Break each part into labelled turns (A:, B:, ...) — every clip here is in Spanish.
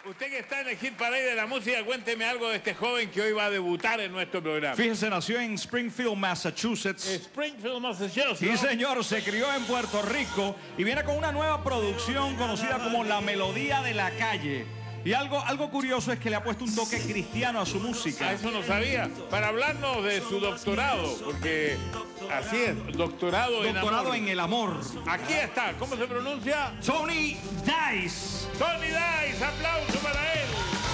A: Usted que está en el Hit Parade de la música, cuénteme algo de este joven que hoy va a debutar en nuestro programa.
B: Fíjense, nació en Springfield, Massachusetts.
A: Springfield, Massachusetts.
B: Sí, señor, se crió en Puerto Rico y viene con una nueva producción conocida como La Melodía de la Calle. Y algo curioso es que le ha puesto un toque cristiano a su música.
A: Eso no sabía. Para hablarnos de su doctorado, porque así es, doctorado
B: en el amor.
A: Aquí está, ¿cómo se pronuncia?
B: Tony Dice.
A: Tony Dice, aplauso para él.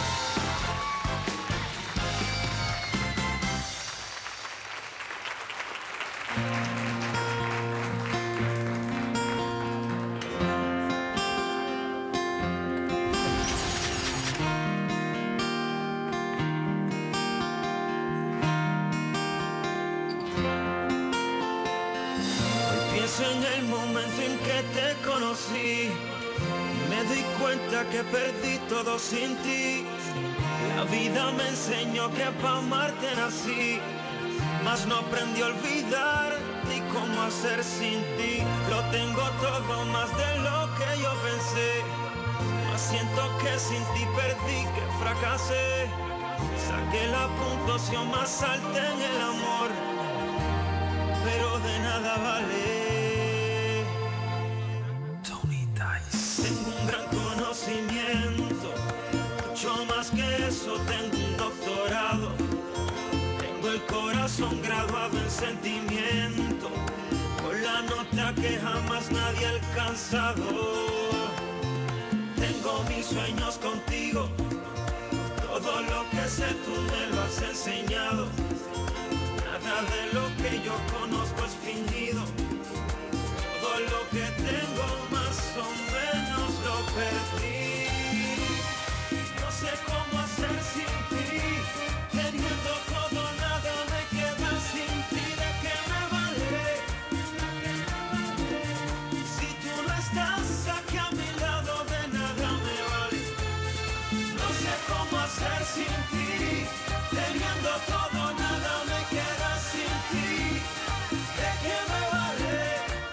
C: En el momento en que te conocí, me di cuenta que perdí todo sin ti. La vida me enseñó que para amarte nací, mas no aprendí a olvidar ni cómo hacer sin ti. Lo tengo todo más de lo que yo pensé, mas siento que sin ti perdí, que fracasé. Saqué la puntuación más alta en el amor, pero de nada vale. Tengo un gran conocimiento, mucho más que eso, tengo un doctorado. Tengo el corazón graduado en sentimiento, con la nota que jamás nadie ha alcanzado. Tengo mis sueños contigo, todo lo que sé tú me lo has enseñado. Nada de lo que yo conozco es fingido, todo lo que tengo más o menos lo perdí. No sé cómo hacer sin ti, teniendo todo nada me queda sin ti. ¿De qué me vale? Si tú no estás aquí a mi lado, de nada me vale. No sé cómo hacer sin ti, teniendo todo nada me queda sin ti. ¿De qué me vale?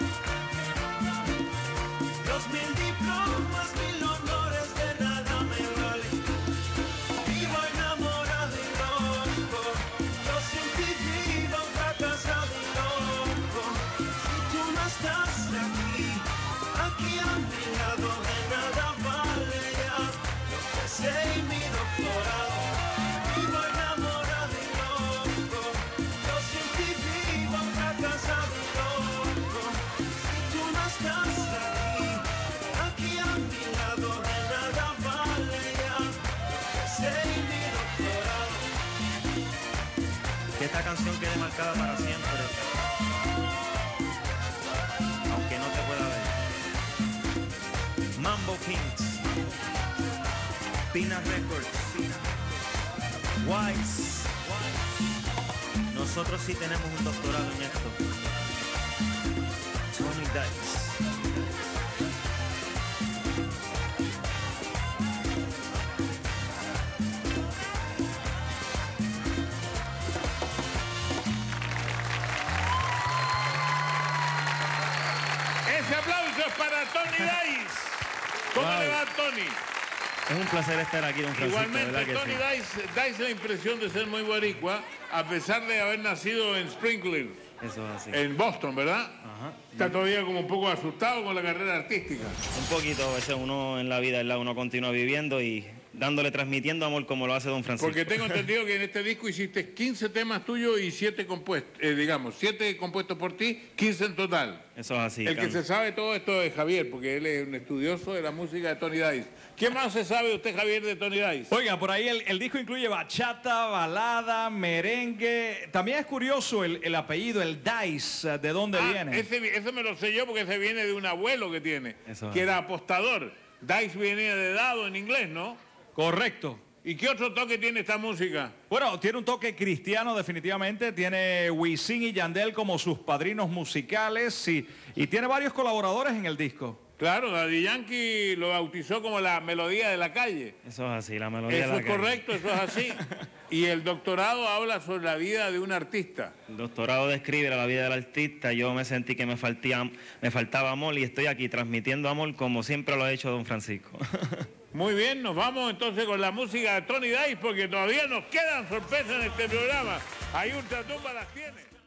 C: Los 1000 diplomas, 1000 honores, de nada me vale. Vivo enamorado y loco, yo sin ti vivo fracasado y loco. Si tú no estás aquí a mi lado, de nada vale ya lo que sé y mi doctorado. Vivo enamorado y loco, yo sin ti vivo fracasado y loco. Si tú no estás aquí a mi lado, de nada vale ya lo que sé y mi doctorado. Que esta canción quede marcada para siempre, aunque no te pueda ver. Mambo Kings, Pina Records, Wise. Nosotros sí tenemos un doctorado en esto. Tony Dice.
A: Ese aplauso es para Tony Dice. ¿Cómo le va, Tony?
C: Es un placer estar aquí, don Francisco.
A: Igualmente, Tony Dice la impresión de ser muy boricua, a pesar de haber nacido en Springfield.
C: Eso es así.
A: En Boston, ¿verdad?
C: Ajá.
A: Está todavía como un poco asustado con la carrera artística.
C: Un poquito, a veces uno en la vida, uno continúa viviendo y transmitiendo amor como lo hace don Francisco.
A: Porque tengo entendido que en este disco hiciste 15 temas tuyos y 7 compuestos, 7 compuestos por ti, 15 en total.
C: Eso es así.
A: El que se sabe todo esto es Javier, porque él es un estudioso de la música de Tony Dice. ¿Qué más se sabe usted, Javier, de Tony Dice?
B: Oiga, por ahí el disco incluye bachata, balada, merengue. También es curioso el apellido, el Dice, ¿de dónde viene?
A: Ese me lo sé yo porque ese viene de un abuelo que tiene,
B: Eso
A: que era apostador. Dice viene de dado en inglés, ¿no?
B: Correcto.
A: ¿Y qué otro toque tiene esta música?
B: Bueno, tiene un toque cristiano definitivamente, tiene Wisin y Yandel como sus padrinos musicales y tiene varios colaboradores en el disco.
A: Claro, Daddy Yankee lo bautizó como la melodía de la calle.
C: Eso es así, la melodía de la calle.
A: Eso es correcto, eso es así. Y el doctorado habla sobre la vida de un artista.
C: El doctorado describe la vida del artista. Yo me sentí que me faltaba amor y estoy aquí transmitiendo amor como siempre lo ha hecho don Francisco.
A: Muy bien, nos vamos entonces con la música de Tony Dice porque todavía nos quedan sorpresas en este programa. Ahí Ultratumba las tiene.